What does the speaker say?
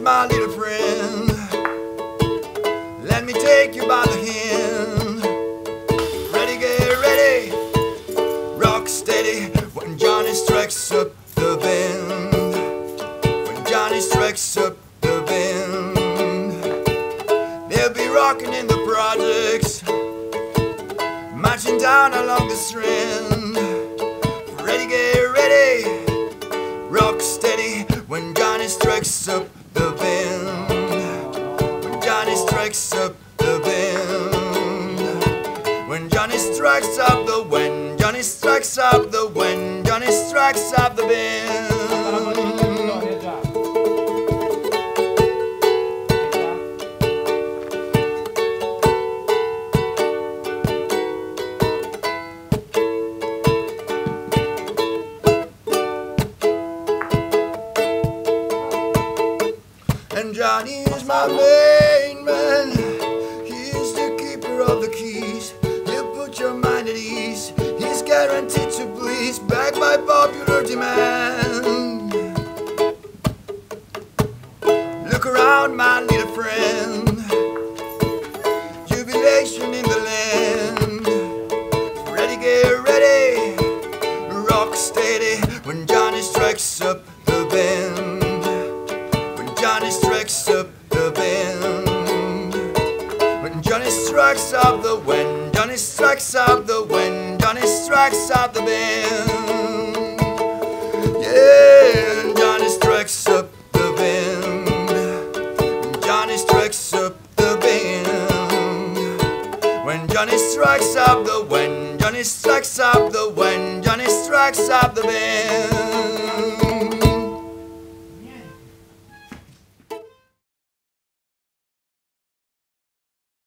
my little friend. Let me take you by the hand. Ready, get ready, rock steady. When Johnny strikes up the band, when Johnny strikes up the band, they'll be rocking in the projects, marching down along the Strand. Ready, get ready, rock steady. When Johnny strikes up the band, when Johnny strikes up the band, when Johnny strikes up the, when Johnny strikes up the, when Johnny strikes up the band. And Johnny is my main man. He's the keeper of the keys. He'll put your mind at ease. He's guaranteed to please, backed by popular demand. Look around, my little friend. Jubilation in the land. Ready, get ready, rock steady. When Johnny strikes up the band, Johnny strikes up the band, when Johnny strikes up the, when Johnny strikes up the, when Johnny strikes up the band. Yeah, Johnny strikes up the band, Johnny strikes up the band, when Johnny strikes up the, when Johnny strikes up the, when Johnny strikes up the band.